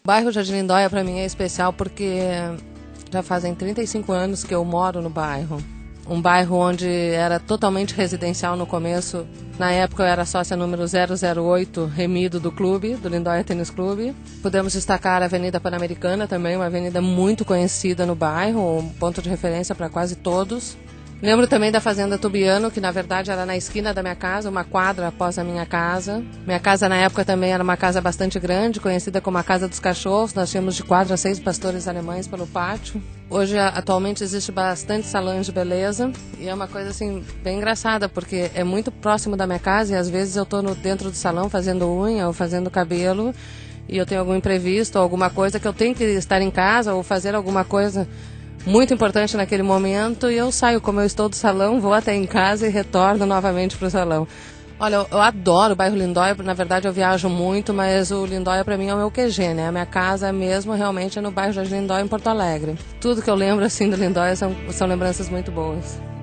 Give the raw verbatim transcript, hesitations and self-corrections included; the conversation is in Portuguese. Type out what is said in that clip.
O bairro Jardim Lindóia para mim é especial porque já fazem trinta e cinco anos que eu moro no bairro. Um bairro onde era totalmente residencial no começo. Na época eu era sócia número zero zero oito, remido do clube, do Lindóia Tênis Clube. Podemos destacar a Avenida Pan-Americana também, uma avenida muito conhecida no bairro, um ponto de referência para quase todos. Lembro também da Fazenda Tubiano, que na verdade era na esquina da minha casa, uma quadra após a minha casa. Minha casa na época também era uma casa bastante grande, conhecida como a Casa dos Cachorros. Nós tínhamos de quatro a seis pastores alemães pelo pátio. Hoje, atualmente, existe bastante salões de beleza e é uma coisa assim bem engraçada, porque é muito próximo da minha casa e às vezes eu estou dentro do salão fazendo unha ou fazendo cabelo e eu tenho algum imprevisto ou alguma coisa que eu tenho que estar em casa ou fazer alguma coisa muito importante naquele momento e eu saio, como eu estou do salão, vou até em casa e retorno novamente para o salão. Olha, eu, eu adoro o bairro Lindóia, na verdade eu viajo muito, mas o Lindóia para mim é o meu Q G, né? A minha casa mesmo realmente é no bairro Jardim Lindóia, em Porto Alegre. Tudo que eu lembro assim do Lindóia são, são lembranças muito boas.